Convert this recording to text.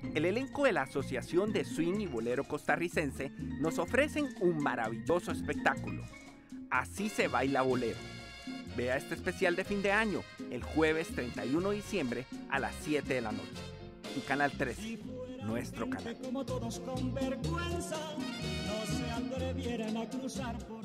El elenco de la Asociación de Swing y Bolero Costarricense nos ofrecen un maravilloso espectáculo. Así se baila bolero. Vea este especial de fin de año, el jueves 31 de diciembre a las 7 de la noche. En Canal 13, nuestro canal. Como todos con vergüenza, no se atrevieran a cruzar por